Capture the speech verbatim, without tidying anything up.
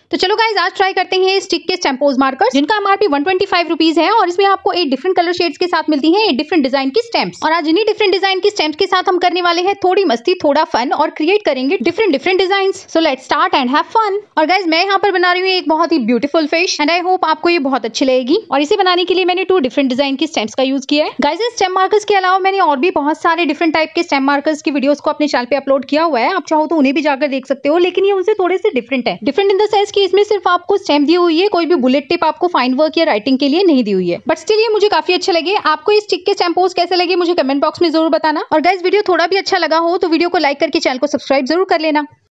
तो चलो गाइज आज ट्राई करते हैं स्टिक के स्टैम्पोज मार्कर्स, जिनका MRP one twenty five rupees है और इसमें आपको एट डिफरेंट कलर शेड्स के साथ मिलती हैं एट डिफरेंट डिजाइन की स्टैम्प्स। और आज इन्हीं डिफरेंट डिजाइन की स्टैम्प्स के साथ हम करने वाले हैं थोड़ी मस्ती, थोड़ा फन और क्रिएट करेंगे different different designs. So let's start and have fun. और गाइज मैं यहाँ पर बना रही हूँ एक बहुत ही beautiful fish and I hope आपको ये बहुत अच्छी लगेगी। और इसे बनाने के लिए मैंने टू डिफरेंट डिजाइन की स्टैम्प्स का यूज किया है। गाइज इस स्टैम्प मार्कर्स के अलावा मैंने और भी बहुत सारे डिफरेंट टाइप के स्टैम्प मार्कर्स की वीडियोस को अपने चैनल पे अपलोड किया हुआ है, आप चाहो तो उन्हें भी जाकर देख सकते हो, लेकिन ये उनसे थोड़े से डिफरेंट है। डिफरेंट इन द सेंस कि इसमें सिर्फ आपको स्टैम्प दी हुई है, कोई भी बुलेट टिप आपको फाइन वर्क या राइटिंग के लिए नहीं दी हुई है, बट स्टिल ये मुझे काफी अच्छे लगे। आपको ये स्टिक के स्टैम्पोज कैसे लगे मुझे कमेंट बॉक्स में जरूर बताना। और गाइस वीडियो थोड़ा भी अच्छा लगा हो तो वीडियो को लाइक करके चैनल को सब्सक्राइब जरूर कर लेना।